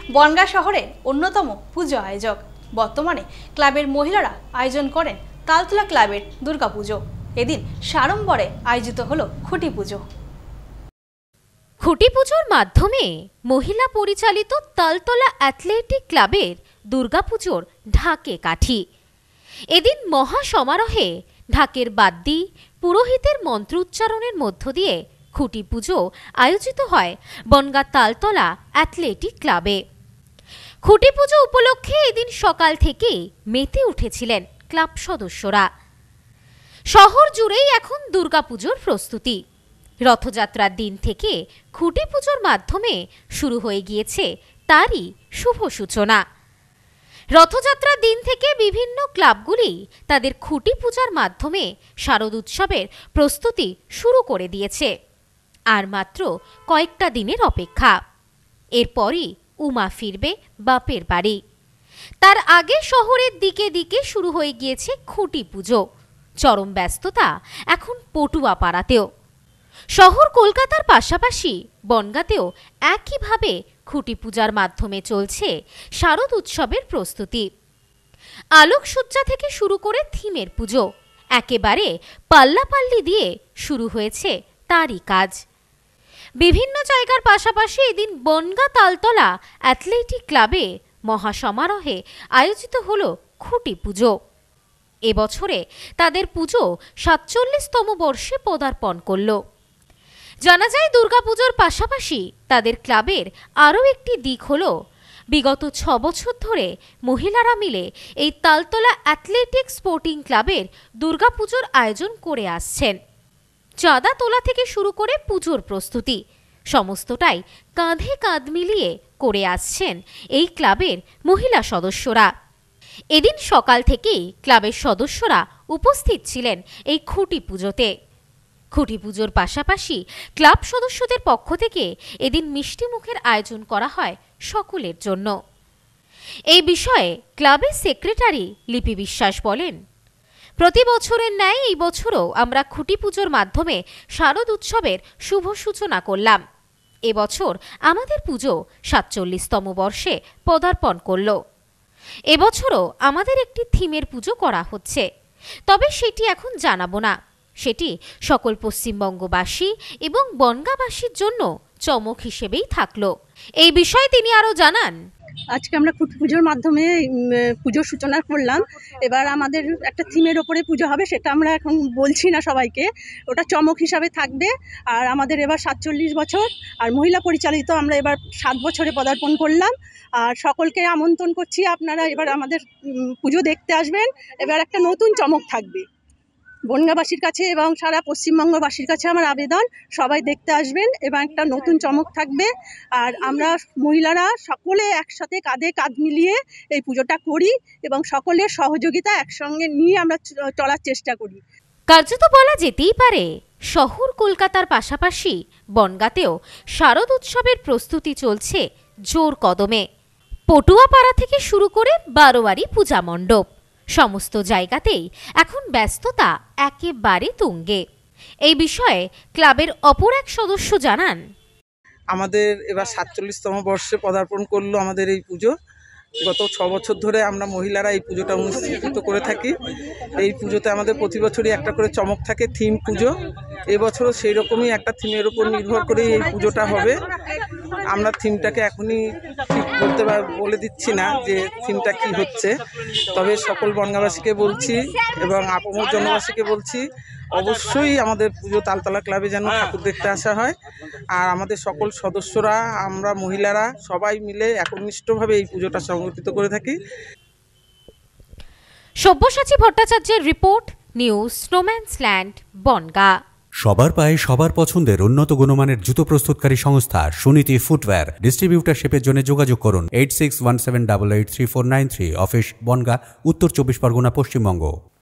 বনগাঁ শহরের অন্যতম পুজো আয়োজক। বর্তমানে ক্লাবের মহিলারা আয়োজন করেন তালতলা ক্লাবের দুর্গাপুজো। এদিন সাড়ম্বরে আয়োজিত হলো খুঁটি পুজো। খুঁটি পুজোর মাধ্যমে মহিলা পরিচালিত তালতলা অ্যাথলেটিক ক্লাবের দুর্গাপুজোর ঢাকে কাঠি। এদিন মহা সমারোহে ঢাকের বাদ্যি, পুরোহিতের মন্ত্রোচ্চারণের মধ্য দিয়ে খুঁটি পুজো আয়োজিত হয় বনগাঁ তালতলা অ্যাথলেটিক ক্লাবে। খুঁটি পুজো উপলক্ষে এদিন সকাল থেকেই মেতে উঠেছিলেন ক্লাব সদস্যরা। শহর জুড়েই এখন দুর্গাপুজোর প্রস্তুতি। রথযাত্রার দিন থেকে খুঁটি পুজোর মাধ্যমে শুরু হয়ে গিয়েছে তারই শুভ সূচনা। রথযাত্রার দিন থেকে বিভিন্ন ক্লাবগুলি তাদের খুঁটি পূজার মাধ্যমে শারদ উৎসবের প্রস্তুতি শুরু করে দিয়েছে। আর মাত্র কয়েকটা দিনের অপেক্ষা, এরপরই উমা ফিরবে বাপের বাড়ি। তার আগে শহরের দিকে দিকে শুরু হয়ে গিয়েছে খুঁটি পুজো। চরম ব্যস্ততা এখন পটুয়াপাড়াতেও। শহর কলকাতার পাশাপাশি বনগাঁতেও একইভাবে খুঁটি পূজার মাধ্যমে চলছে শারদ উৎসবের প্রস্তুতি। আলোকসজ্জা থেকে শুরু করে থিমের পুজো, একেবারে পাল্লাপাল্লি দিয়ে শুরু হয়েছে তারই কাজ। বিভিন্ন জায়গার পাশাপাশি এদিন বনগাঁ তালতলা অ্যাথলেটিক ক্লাবে মহাসমারোহে আয়োজিত হলো খুঁটি পুজো। এবছরে তাদের পুজো ৪৭তম বর্ষে পদার্পণ করল। জানা যায় দুর্গাপুজোর পাশাপাশি তাদের ক্লাবের আরও একটি দিক হল বিগত ৬ বছর ধরে মহিলারা মিলে এই তালতলা অ্যাথলেটিক স্পোর্টিং ক্লাবের দুর্গাপুজোর আয়োজন করে আসছেন। চাঁদা তোলা থেকে শুরু করে পুজোর প্রস্তুতি সমস্তটাই কাঁধে কাঁধ মিলিয়ে করে আসছেন এই ক্লাবের মহিলা সদস্যরা। এদিন সকাল থেকেই ক্লাবের সদস্যরা উপস্থিত ছিলেন এই খুঁটি পুজোতে। খুঁটি পুজোর পাশাপাশি ক্লাব সদস্যদের পক্ষ থেকে এদিন মিষ্টিমুখের আয়োজন করা হয় সকলের জন্য। এই বিষয়ে ক্লাবের সেক্রেটারি লিপি বিশ্বাস বলেন, প্রতি বছরের ন্যায় এই বছরও আমরা খুঁটি পুজোর মাধ্যমে শারদ উৎসবের শুভ সূচনা করলাম। এবছর আমাদের পুজো ৪৭তম বর্ষে পদার্পণ করল। এবছরও আমাদের একটি থিমের পুজো করা হচ্ছে, তবে সেটি এখন জানাবো না। সেটি সকল পশ্চিমবঙ্গবাসী এবং বনগাঁবাসীর জন্য চমক হিসেবেই থাকলো। এই বিষয়ে তিনি আরও জানান, আজকে আমরা খুঁটি পুজোর মাধ্যমে পুজোর সূচনা করলাম। এবার আমাদের একটা থিমের ওপরে পুজো হবে, সেটা আমরা এখন বলছি না সবাইকে, ওটা চমক হিসাবে থাকবে। আর আমাদের এবার ৪৭ বছর, আর মহিলা পরিচালিত আমরা এবার ৭ বছরে পদার্পণ করলাম। আর সকলকে আমন্ত্রণ করছি, আপনারা এবার আমাদের পুজো দেখতে আসবেন। এবার একটা নতুন চমক থাকবে বনগাঁবাসীর কাছে এবং সারা পশ্চিমবঙ্গবাসীর কাছে আমার আবেদন, সবাই দেখতে আসবেন এবং একটা নতুন চমক থাকবে। আর আমরা মহিলারা সকলে একসাথে কাঁধে কাঁধ মিলিয়ে এই পুজোটা করি এবং সকলের সহযোগিতা একসঙ্গে নিয়ে আমরা চলার চেষ্টা করি। কার্যত বলা যেতেই পারে শহর কলকাতার পাশাপাশি বনগাঁতেও শারদ উৎসবের প্রস্তুতি চলছে জোর কদমে। পটুয়াপাড়া থেকে শুরু করে বারোয়ারি পূজা মণ্ডপ, সমস্ত জায়গাতেই এখন ব্যস্ততা একেবারে তুঙ্গে। এই বিষয়ে ক্লাবের অপর এক সদস্য জানান, আমাদের এবার ৪৭তম বর্ষে পদার্পণ করলো আমাদের এই পুজো। গত ৬ বছর ধরে আমরা মহিলারা এই পুজোটা অনুষ্ঠিত করে থাকি। এই পুজোতে আমাদের প্রতি বছরই একটা করে চমক থাকে, থিম পুজো। এবছরও সেই রকমই একটা থিমের উপর নির্ভর করেই এই পুজোটা হবে। আমরা থিমটাকে এখনই ঠিক বলে দিচ্ছি না যে থিমটা কি হচ্ছে, তবে সকল বনগাঁবাসীকে বলছি এবং আপামর জনবাসীকে বলছি, অবশ্যই আমাদের পুজো তালতলা ক্লাবে যেন ঠাকুর দেখতে আসা হয়। আর আমাদের সকল সদস্যরা, আমরা মহিলারা সবাই মিলে একনিষ্ঠভাবে এই পুজোটা সংগঠিত করে থাকি। সব্যসাচী ভট্টাচার্যের রিপোর্ট, নিউজ স্নোম্যান্সল্যান্ড, বনগাঁ। সবার পায়ে সবার পছন্দের উন্নত গুণমানের জুতো প্রস্তুতকারী সংস্থা সুনীতি ফুটওয়্যার। ডিস্ট্রিবিউটারশিপের জন্য যোগাযোগ করুন 8617883493। অফিস বনগাঁ, উত্তর ২৪ পরগনা, পশ্চিমবঙ্গ।